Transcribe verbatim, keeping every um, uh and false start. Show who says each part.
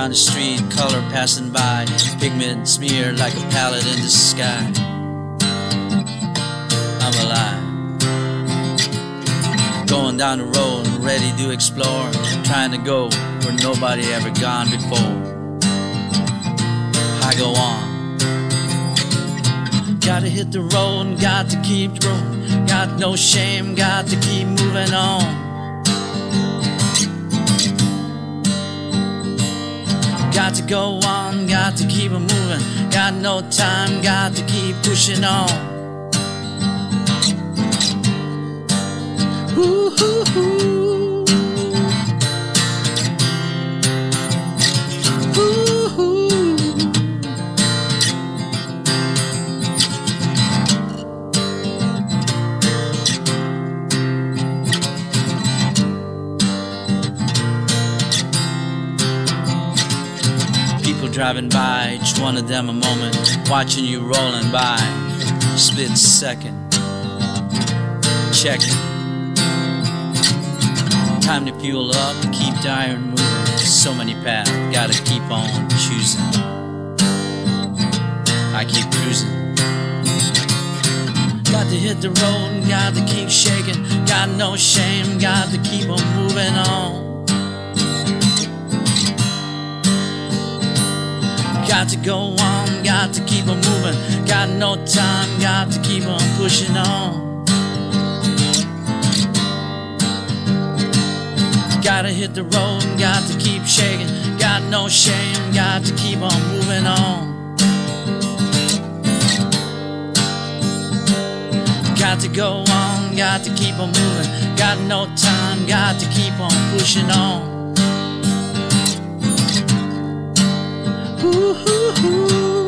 Speaker 1: down the street, color passing by, pigment smeared like a palette in the sky. I'm alive. Going down the road, ready to explore, trying to go where nobody ever gone before. I go on. Gotta hit the road and got to keep growing. Got no shame, got to keep moving on. Got to go on, got to keep it moving. Got no time, got to keep pushing on. Ooh, ooh, ooh. Ooh, ooh. People driving by, each one of them a moment, watching you rolling by. Split second, checking. Time to fuel up, keep the iron moving. So many paths, gotta keep on choosing. I keep cruising. Got to hit the road and got to keep shaking. Got no shame, got to keep on moving on. Got to go on, got to keep on moving. Got no time, got to keep on pushing on. Gotta hit the road and got to keep shaking. Got no shame, got to keep on moving on. Got to go on, got to keep on moving. Got no time, got to keep on pushing on. Ooh, ooh, ooh.